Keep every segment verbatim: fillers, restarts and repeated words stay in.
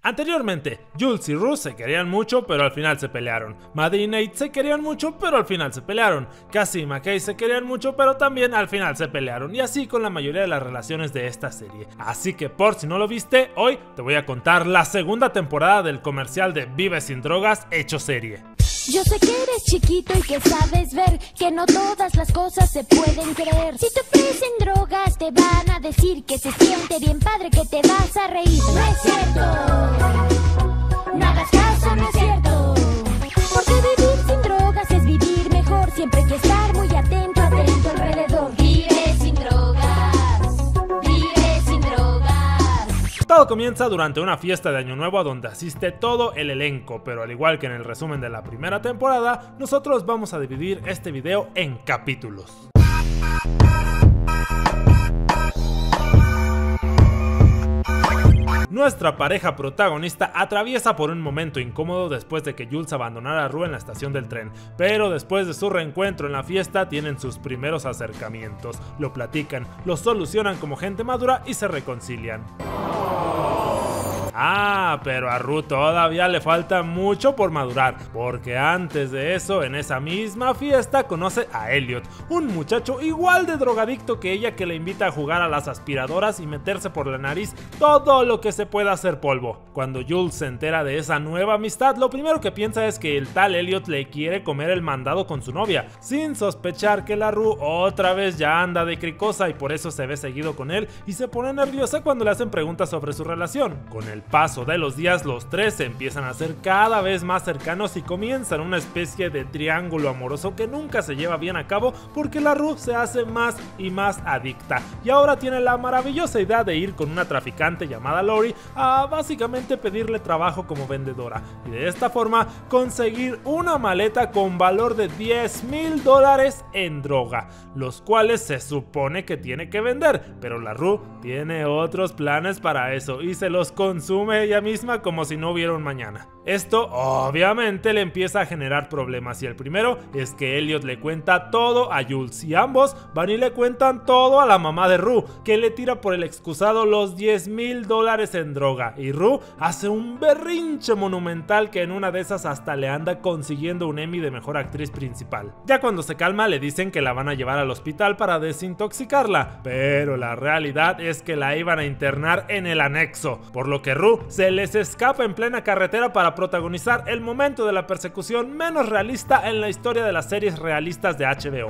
Anteriormente, Jules y Rue se querían mucho, pero al final se pelearon. Maddie y Nate se querían mucho, pero al final se pelearon. Cassie y McKay se querían mucho, pero también al final se pelearon. Y así con la mayoría de las relaciones de esta serie. Así que por si no lo viste, hoy te voy a contar la segunda temporada del comercial de Vive sin drogas hecho serie. Yo sé que eres chiquito y que sabes ver que no todas las cosas se pueden creer. Si te ofrecen drogas te van a decir que se siente bien padre, que te vas a reír. No es cierto, no hagas caso, no es cierto. Porque vivir sin drogas es vivir mejor. Siempre hay que estar muy atento, atento alrededor. Vive sin drogas, vive sin drogas. Todo comienza durante una fiesta de Año Nuevo donde asiste todo el elenco, pero al igual que en el resumen de la primera temporada, nosotros vamos a dividir este video en capítulos. Nuestra pareja protagonista atraviesa por un momento incómodo después de que Jules abandonara a Rue en la estación del tren, pero después de su reencuentro en la fiesta tienen sus primeros acercamientos, lo platican, lo solucionan como gente madura y se reconcilian. Ah, pero a Rue todavía le falta mucho por madurar, porque antes de eso, en esa misma fiesta, conoce a Elliot, un muchacho igual de drogadicto que ella, que le invita a jugar a las aspiradoras y meterse por la nariz todo lo que se pueda hacer polvo. Cuando Jules se entera de esa nueva amistad, lo primero que piensa es que el tal Elliot le quiere comer el mandado con su novia, sin sospechar que la Rue otra vez ya anda de cricosa y por eso se ve seguido con él y se pone nerviosa cuando le hacen preguntas sobre su relación. Con el paso de los días, los tres se empiezan a hacer cada vez más cercanos y comienzan una especie de triángulo amoroso que nunca se lleva bien a cabo porque la Rue se hace más y más adicta y ahora tiene la maravillosa idea de ir con una traficante llamada Lori a básicamente pedirle trabajo como vendedora y de esta forma conseguir una maleta con valor de diez mil dólares en droga, los cuales se supone que tiene que vender, pero la Rue tiene otros planes para eso y se los consume ella misma como si no hubiera un mañana. Esto obviamente le empieza a generar problemas y el primero es que Elliot le cuenta todo a Jules y ambos van y le cuentan todo a la mamá de Rue, que le tira por el excusado los diez mil dólares en droga y Rue hace un berrinche monumental que en una de esas hasta le anda consiguiendo un Emmy de mejor actriz principal. Ya cuando se calma le dicen que la van a llevar al hospital para desintoxicarla, pero la realidad es que la iban a internar en el anexo, por lo que Rue se les escapa en plena carretera para protagonizar el momento de la persecución menos realista en la historia de las series realistas de H B O.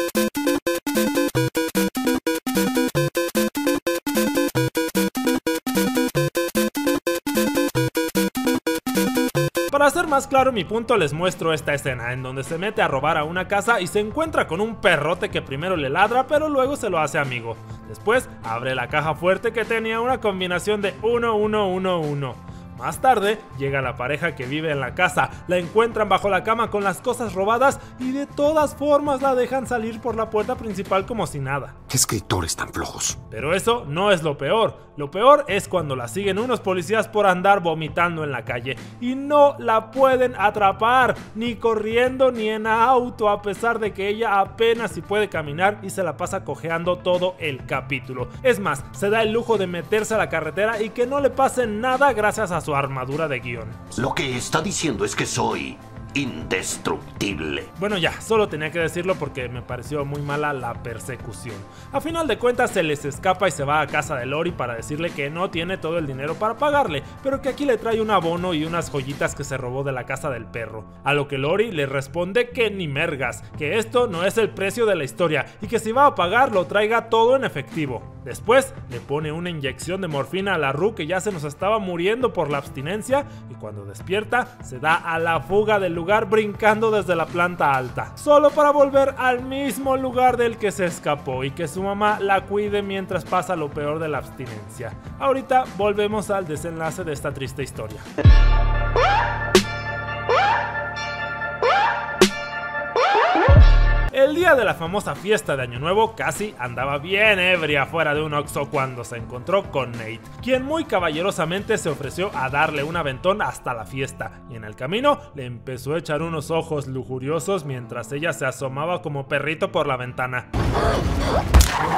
Para hacer más claro mi punto, les muestro esta escena en donde se mete a robar a una casa y se encuentra con un perrote que primero le ladra pero luego se lo hace amigo. Después abre la caja fuerte que tenía una combinación de uno uno uno uno. Más tarde llega la pareja que vive en la casa, la encuentran bajo la cama con las cosas robadas y de todas formas la dejan salir por la puerta principal como si nada. ¿Qué escritores tan flojos? Pero eso no es lo peor, lo peor es cuando la siguen unos policías por andar vomitando en la calle y no la pueden atrapar, ni corriendo ni en auto, a pesar de que ella apenas si puede caminar y se la pasa cojeando todo el capítulo. Es más, se da el lujo de meterse a la carretera y que no le pase nada gracias a su armadura de guión. Lo que está diciendo es que soy indestructible. Bueno, ya, solo tenía que decirlo porque me pareció muy mala la persecución. A final de cuentas se les escapa y se va a casa de Lori para decirle que no tiene todo el dinero para pagarle, pero que aquí le trae un abono y unas joyitas que se robó de la casa del perro. A lo que Lori le responde que ni mergas, que esto no es el precio de la historia y que si va a pagar lo traiga todo en efectivo. Después le pone una inyección de morfina a la Rue que ya se nos estaba muriendo por la abstinencia y cuando despierta se da a la fuga del lugar brincando desde la planta alta, solo para volver al mismo lugar del que se escapó y que su mamá la cuide mientras pasa lo peor de la abstinencia. Ahorita volvemos al desenlace de esta triste historia. El día de la famosa fiesta de Año Nuevo, Cassie andaba bien ebria fuera de un Oxxo cuando se encontró con Nate, quien muy caballerosamente se ofreció a darle un aventón hasta la fiesta, y en el camino le empezó a echar unos ojos lujuriosos mientras ella se asomaba como perrito por la ventana.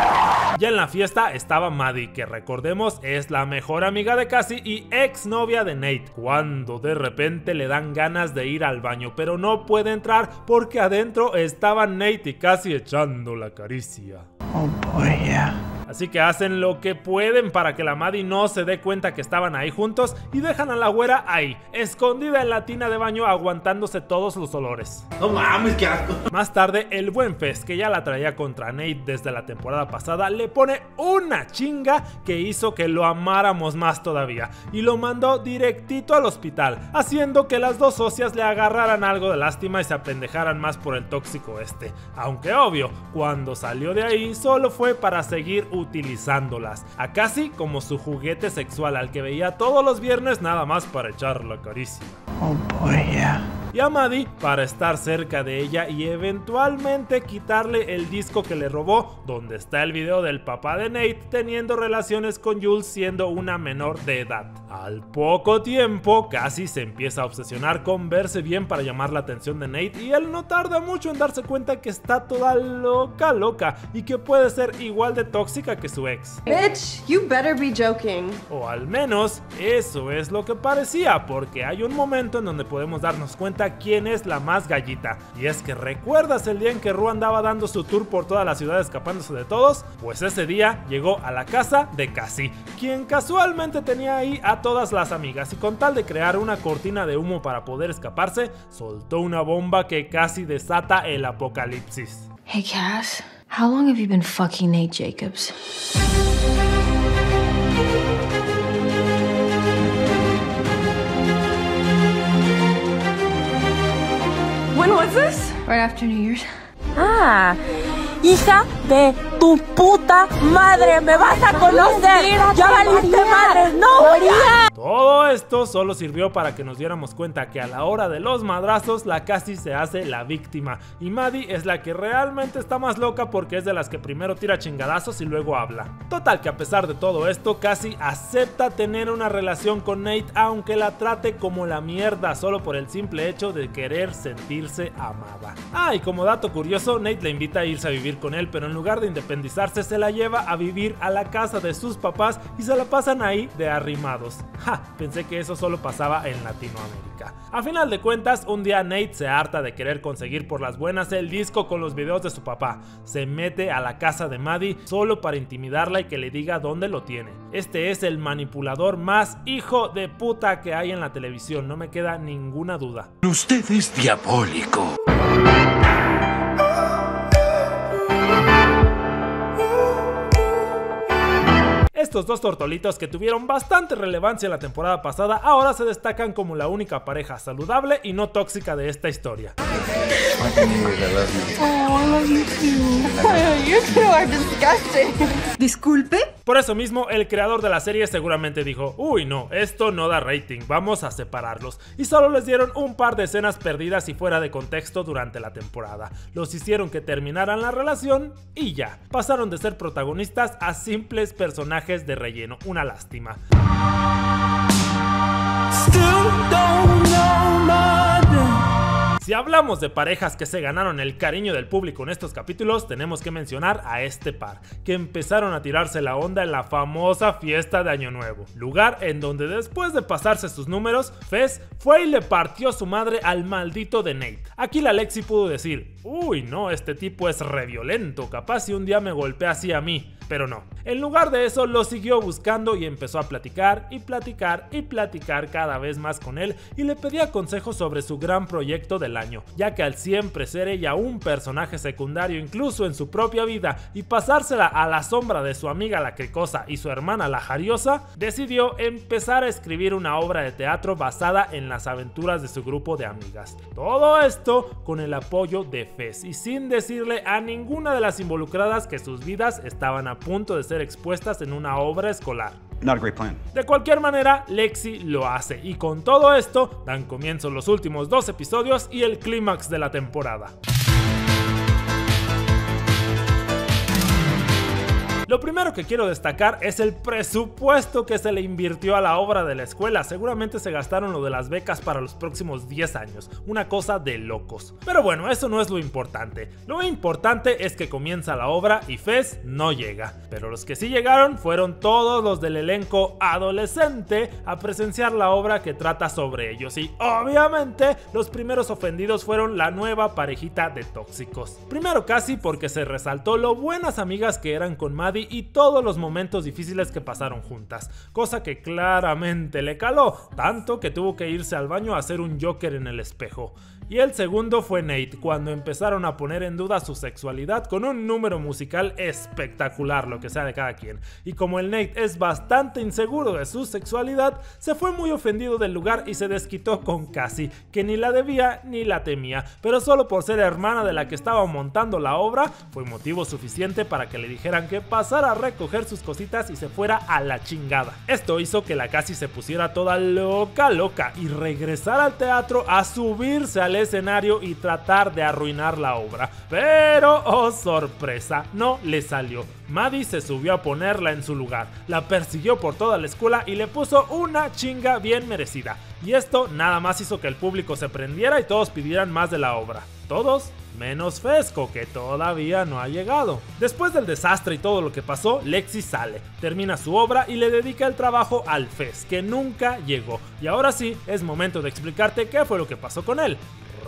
Ya en la fiesta estaba Maddie, que recordemos es la mejor amiga de Cassie y ex novia de Nate, cuando de repente le dan ganas de ir al baño, pero no puede entrar porque adentro estaban Nate y Cassie echando la caricia. Oh boy, yeah. Así que hacen lo que pueden para que la Maddie no se dé cuenta que estaban ahí juntos y dejan a la güera ahí, escondida en la tina de baño aguantándose todos los olores. No mames, qué asco. Más tarde, el buen Fez, que ya la traía contra Nate desde la temporada pasada, le pone una chinga que hizo que lo amáramos más todavía y lo mandó directito al hospital, haciendo que las dos socias le agarraran algo de lástima y se apendejaran más por el tóxico este. Aunque obvio, cuando salió de ahí solo fue para seguir utilizándolas, a Cassie como su juguete sexual al que veía todos los viernes nada más para echar la caricia. Oh boy, yeah. Y a Maddie para estar cerca de ella y eventualmente quitarle el disco que le robó, donde está el video del papá de Nate teniendo relaciones con Jules siendo una menor de edad. Al poco tiempo, Cassie se empieza a obsesionar con verse bien para llamar la atención de Nate y él no tarda mucho en darse cuenta que está toda loca loca y que puede ser igual de tóxica que su ex. Bitch, you better be joking. O al menos eso es lo que parecía, porque hay un momento en donde podemos darnos cuenta quién es la más gallita. Y es que ¿recuerdas el día en que Ru andaba dando su tour por toda la ciudad escapándose de todos? Pues ese día llegó a la casa de Cassie, quien casualmente tenía ahí a todas las amigas y con tal de crear una cortina de humo para poder escaparse, soltó una bomba que casi desata el apocalipsis. Hey Cass, how long have you been fucking Nate Jacobs? When was this? Right after New Year's. Ah, hija de tu puta madre, me vas a conocer. Ya valiste madre, no voy a... Todo esto solo sirvió para que nos diéramos cuenta que a la hora de los madrazos la Cassie se hace la víctima y Maddie es la que realmente está más loca porque es de las que primero tira chingadazos y luego habla. Total que a pesar de todo esto, Cassie acepta tener una relación con Nate aunque la trate como la mierda solo por el simple hecho de querer sentirse amada. Ah, y como dato curioso, Nate le invita a irse a vivir con él, pero en lugar de independizarse se la lleva a vivir a la casa de sus papás y se la pasan ahí de arrimados. Ja, pensé que eso solo pasaba en Latinoamérica. A final de cuentas, un día Nate se harta de querer conseguir por las buenas el disco con los videos de su papá. Se mete a la casa de Maddie solo para intimidarla y que le diga dónde lo tiene. Este es el manipulador más hijo de puta que hay en la televisión, no me queda ninguna duda. Usted es diabólico. Estos dos tortolitos que tuvieron bastante relevancia en la temporada pasada ahora se destacan como la única pareja saludable y no tóxica de esta historia. Disculpe. Por eso mismo, el creador de la serie seguramente dijo: uy no, esto no da rating, vamos a separarlos. Y solo les dieron un par de escenas perdidas y fuera de contexto durante la temporada. Los hicieron que terminaran la relación y ya. Pasaron de ser protagonistas a simples personajes de relleno, una lástima. Si hablamos de parejas que se ganaron el cariño del público en estos capítulos, tenemos que mencionar a este par, que empezaron a tirarse la onda en la famosa fiesta de Año Nuevo, lugar en donde después de pasarse sus números, Fez fue y le partió su madre al maldito de Nate. Aquí la Lexi pudo decir: uy no, este tipo es re violento, capaz si un día me golpea así a mí. Pero no, en lugar de eso lo siguió buscando y empezó a platicar y platicar y platicar cada vez más con él y le pedía consejos sobre su gran proyecto del año, ya que al siempre ser ella un personaje secundario incluso en su propia vida y pasársela a la sombra de su amiga la Cricosa y su hermana la Jariosa, decidió empezar a escribir una obra de teatro basada en las aventuras de su grupo de amigas. Todo esto con el apoyo de Fez y sin decirle a ninguna de las involucradas que sus vidas estaban a punto de ser expuestas en una obra escolar. Not a great plan. De cualquier manera, Lexi lo hace y con todo esto dan comienzo los últimos dos episodios y el clímax de la temporada. Lo primero que quiero destacar es el presupuesto que se le invirtió a la obra de la escuela. Seguramente se gastaron lo de las becas para los próximos diez años, una cosa de locos. Pero bueno, eso no es lo importante. Lo importante es que comienza la obra y Fez no llega. Pero los que sí llegaron fueron todos los del elenco adolescente a presenciar la obra que trata sobre ellos. Y obviamente los primeros ofendidos fueron la nueva parejita de tóxicos. Primero casi porque se resaltó lo buenas amigas que eran con Maddie y todos los momentos difíciles que pasaron juntas, cosa que claramente le caló, tanto que tuvo que irse al baño a hacer un Joker en el espejo. Y el segundo fue Nate, cuando empezaron a poner en duda su sexualidad con un número musical espectacular, lo que sea de cada quien. Y como el Nate es bastante inseguro de su sexualidad, se fue muy ofendido del lugar y se desquitó con Cassie, que ni la debía ni la temía, pero solo por ser hermana de la que estaba montando la obra, fue motivo suficiente para que le dijeran que pasara a recoger sus cositas y se fuera a la chingada. Esto hizo que la Cassie se pusiera toda loca loca y regresara al teatro a subirse al escenario y tratar de arruinar la obra. Pero, oh sorpresa, no le salió. Maddie se subió a ponerla en su lugar, la persiguió por toda la escuela y le puso una chinga bien merecida. Y esto nada más hizo que el público se prendiera y todos pidieran más de la obra. Todos menos Fesco, que todavía no ha llegado. Después del desastre y todo lo que pasó, Lexi sale, termina su obra y le dedica el trabajo al Fez, que nunca llegó. Y ahora sí, es momento de explicarte qué fue lo que pasó con él.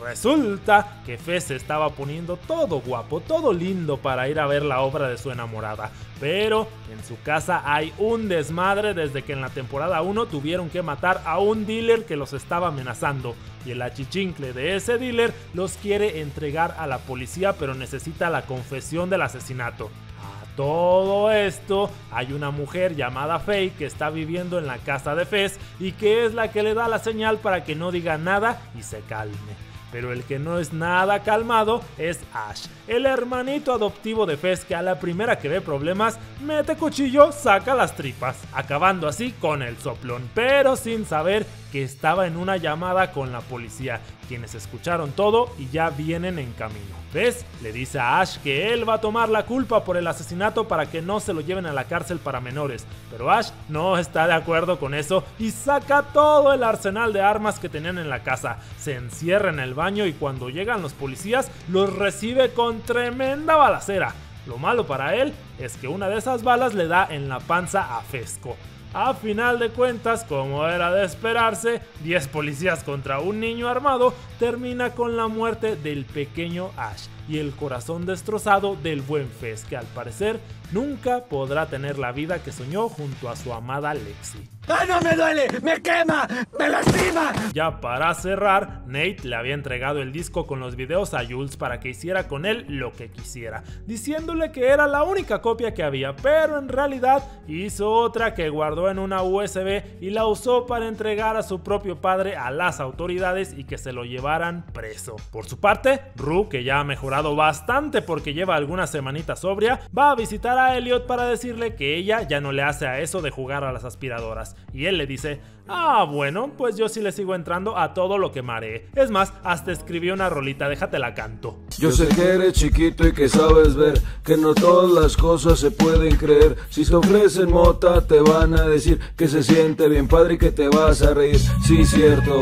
Resulta que Fez se estaba poniendo todo guapo, todo lindo para ir a ver la obra de su enamorada. Pero en su casa hay un desmadre desde que en la temporada uno tuvieron que matar a un dealer que los estaba amenazando. Y el achichincle de ese dealer los quiere entregar a la policía, pero necesita la confesión del asesinato. A todo esto, hay una mujer llamada Faye que está viviendo en la casa de Fez y que es la que le da la señal para que no diga nada y se calme. Pero el que no es nada calmado es Ash, el hermanito adoptivo de Fez, que a la primera que ve problemas, mete cuchillo, saca las tripas, acabando así con el soplón, pero sin saber que estaba en una llamada con la policía, quienes escucharon todo y ya vienen en camino. Fez le dice a Ash que él va a tomar la culpa por el asesinato para que no se lo lleven a la cárcel para menores, pero Ash no está de acuerdo con eso y saca todo el arsenal de armas que tenían en la casa, se encierra en el baño y cuando llegan los policías los recibe con tremenda balacera. Lo malo para él es que una de esas balas le da en la panza a Fesco. A final de cuentas, como era de esperarse, diez policías contra un niño armado termina con la muerte del pequeño Ash y el corazón destrozado del buen Fez, que al parecer nunca podrá tener la vida que soñó junto a su amada Lexi. ¡Ay, no me duele! ¡Me quema! ¡Me lastima! Ya para cerrar, Nate le había entregado el disco con los videos a Jules para que hiciera con él lo que quisiera, diciéndole que era la única copia que había, pero en realidad hizo otra que guardó en una U S B y la usó para entregar a su propio padre a las autoridades y que se lo llevaran preso. Por su parte, Rue, que ya ha mejorado bastante porque lleva algunas semanitas sobria, va a visitar a Elliot para decirle que ella ya no le hace a eso de jugar a las aspiradoras. Y él le dice: ah, bueno, pues yo sí le sigo entrando a todo lo que maree. Es más, hasta escribió una rolita, déjate la canto. Yo sé que eres chiquito y que sabes ver que no todas las cosas se pueden creer. Si te ofrecen mota te van a decir que se siente bien padre y que te vas a reír. Sí, cierto,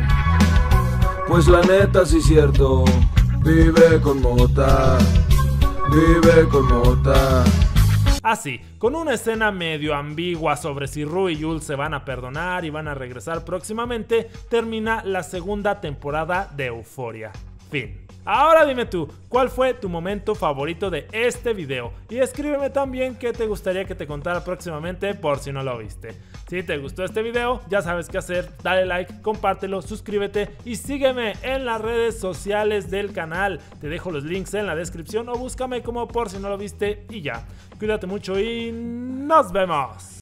pues la neta sí, cierto. Vive con mota, vive con mota. Así, con una escena medio ambigua sobre si Rue y Jules se van a perdonar y van a regresar próximamente, termina la segunda temporada de Euphoria. Fin. Ahora dime tú, ¿cuál fue tu momento favorito de este video? Y escríbeme también qué te gustaría que te contara próximamente por si no lo viste. Si te gustó este video, ya sabes qué hacer, dale like, compártelo, suscríbete y sígueme en las redes sociales del canal. Te dejo los links en la descripción o búscame como por si no lo viste y ya. Cuídate mucho y nos vemos.